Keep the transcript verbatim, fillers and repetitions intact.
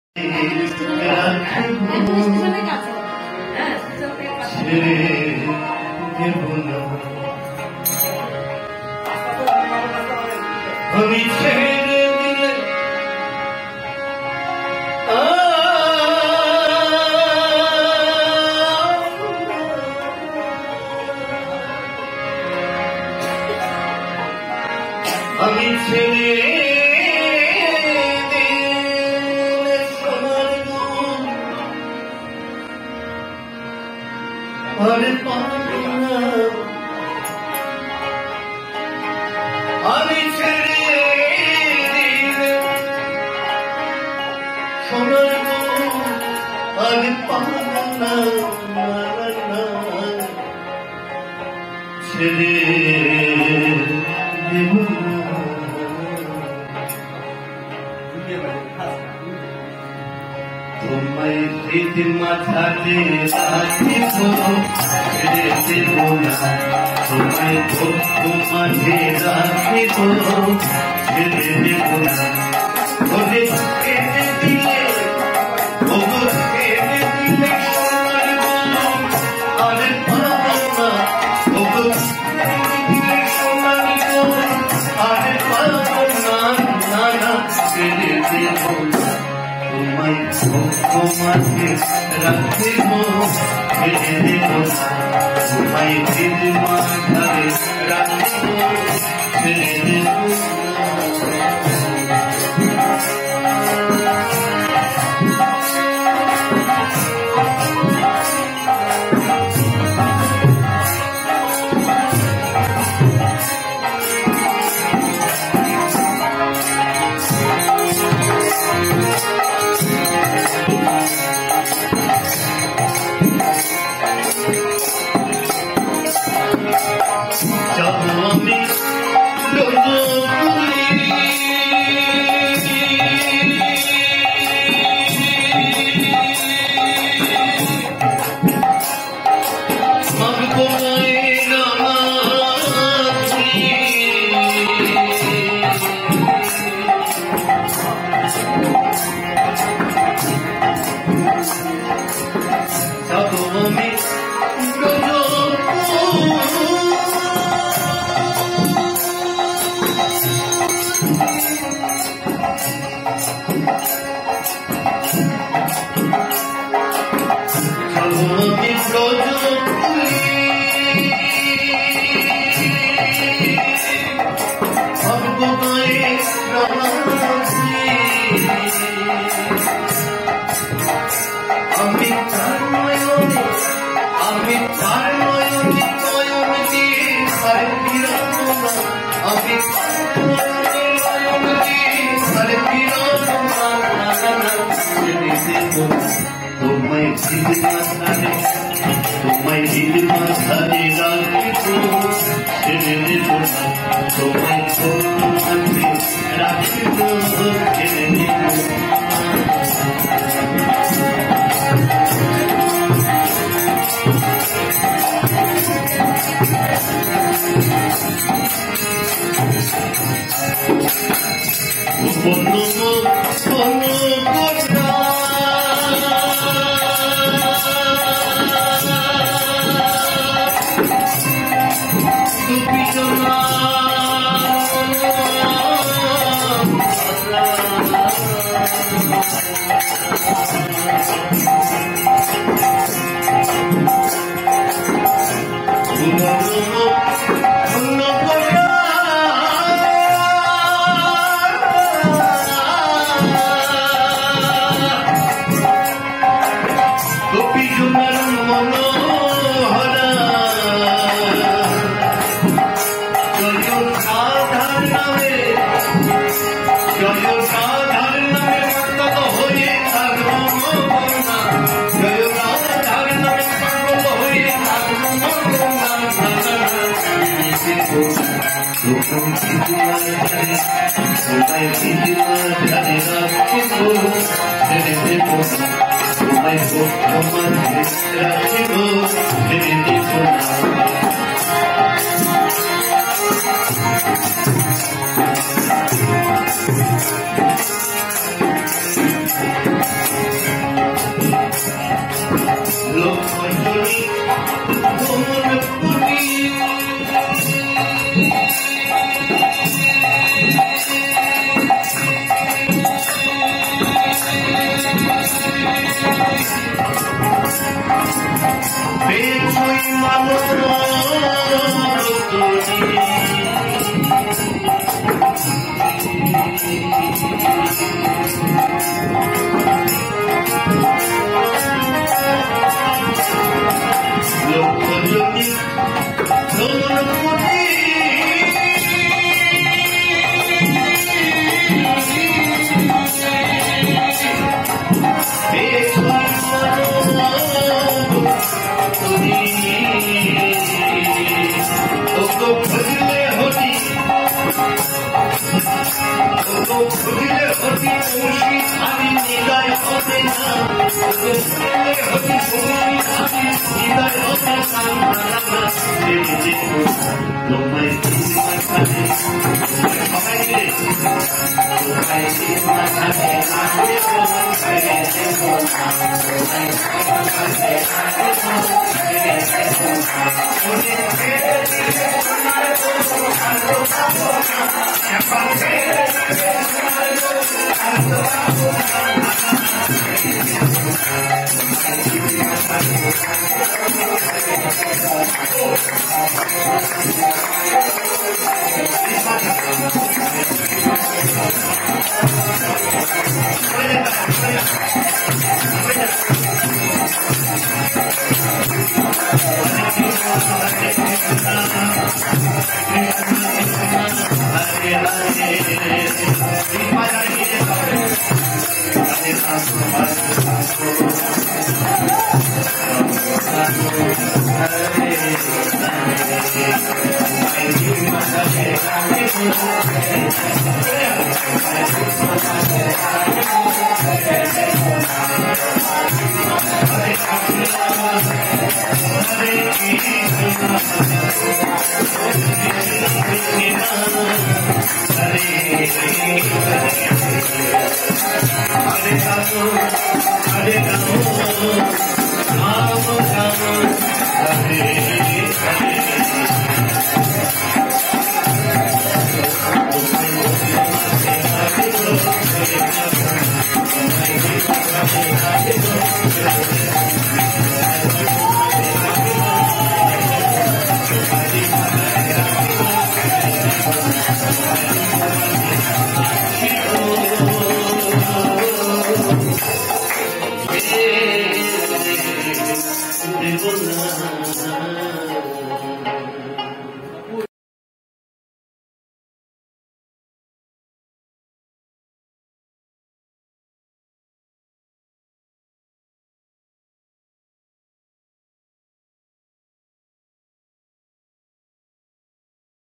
আমি ছেড়ে দিলে আমি ছেড়ে দিলে সোনার গুণ আর পাবো না আমি ছেড়ে দিলে সোনার গুণ আর পাবো না ছেড়ে দেব তোমায় হৃদ মাথাতে রাখিব ছেড়ে দেব না তোমায় ভক্ত মাঝে রাখিব ছেড়ে দেব না ওরে কেটে দিলে ওরে কেটে দিলে সোনার গুণ আর পাবো না ওরে কেটে দিলে সোনার গুণ আর পাবো না না না ছেড়ে দেব না তোমায় ভক্ত মাঝে রাখিব ছেড়ে দেব না তোমায় হৃদ মাথায় রাখিব ছেড়ে দেব আমি তার নয়নে আমি তার নয়নে নয়ন দিয়ে আর ফিরাবো না আমি নয়নে নয়ন দিয়ে আর ফিরাবো না ছেড়ে দেব তোমায় হৃদ মাথায় তোমায় হৃদ মাথায় রাখিব ছেড়ে দেব না তোমায় মাঝে রাখিব ছেড়ে দেব Thank you. Hey,